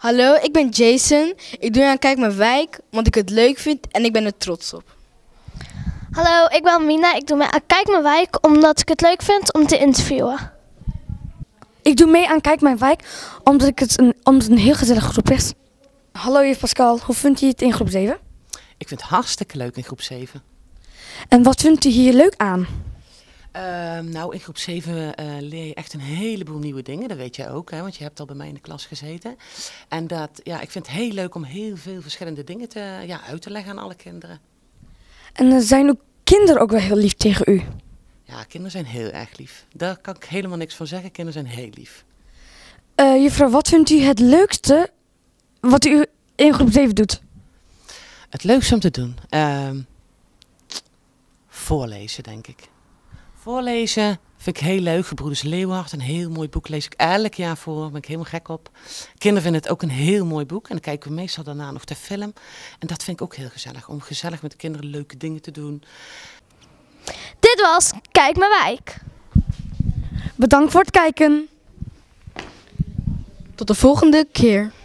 Hallo, ik ben Jason. Ik doe aan Kijk Mijn Wijk, want ik het leuk vind en ik ben er trots op. Hallo, ik ben Mina. Ik doe mee aan Kijk Mijn Wijk omdat ik het leuk vind om te interviewen. Ik doe mee aan Kijk Mijn Wijk omdat het een heel gezellige groep is. Hallo juf Pascal, hoe vindt u het in groep 7? Ik vind het hartstikke leuk in groep 7. En wat vindt u hier leuk aan? Nou, in groep 7 leer je echt een heleboel nieuwe dingen. Dat weet jij ook, hè, want je hebt al bij mij in de klas gezeten. En ik vind het heel leuk om heel veel verschillende dingen uit te leggen aan alle kinderen. En zijn ook kinderen ook wel heel lief tegen u? Ja, kinderen zijn heel erg lief. Daar kan ik helemaal niks van zeggen. Kinderen zijn heel lief. Juffrouw, wat vindt u het leukste wat u in groep 7 doet? Het leukste om te doen? Voorlezen, denk ik. Voorlezen vind ik heel leuk. Gebroeders Leeuwhard, een heel mooi boek, lees ik elk jaar voor. Daar ben ik helemaal gek op. Kinderen vinden het ook een heel mooi boek. En dan kijken we meestal daarna nog de film. En dat vind ik ook heel gezellig. Om gezellig met de kinderen leuke dingen te doen. Dit was Kijk Mijn Wijk. Bedankt voor het kijken. Tot de volgende keer.